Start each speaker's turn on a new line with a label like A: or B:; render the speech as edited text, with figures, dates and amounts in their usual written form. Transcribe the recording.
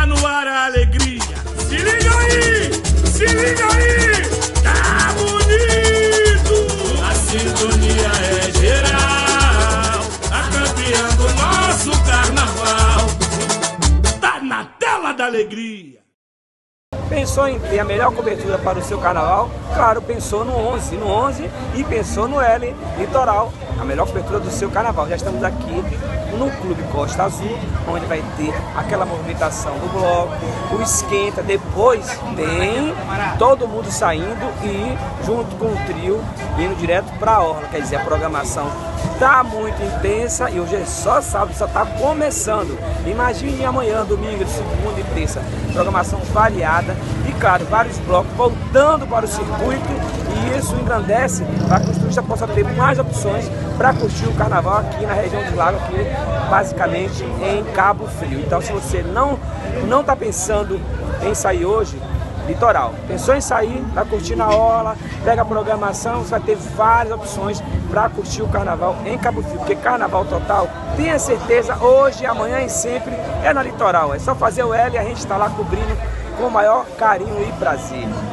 A: no ar a alegria. Se liga aí, se liga aí, tá bonito. A sintonia é geral, a campeã do nosso carnaval tá na tela da alegria.
B: Pensou em ter a melhor cobertura para o seu carnaval? Claro, pensou no 11 e pensou no L Litoral, a melhor cobertura do seu carnaval. Já estamos aqui no Clube Costa Azul, onde vai ter aquela movimentação do bloco, o esquenta, depois tem todo mundo saindo e junto com o trio indo direto para a orla. Quer dizer, a programação tá muito intensa e hoje é só sábado, só tá começando. Imagine amanhã, domingo, segunda e terça, programação variada e claro, vários blocos voltando para o circuito, e isso engrandece para que os turistas possam ter mais opções para curtir o carnaval aqui na região do lago, aqui basicamente em Cabo Frio. Então, se você não está pensando em sair hoje, Litoral, pensou em sair, vai curtir na orla, pega a programação, você vai ter várias opções para curtir o carnaval em Cabo Frio, porque carnaval total, tenha certeza, hoje, amanhã e sempre é na Litoral. É só fazer o L e a gente está lá cobrindo com o maior carinho e prazer.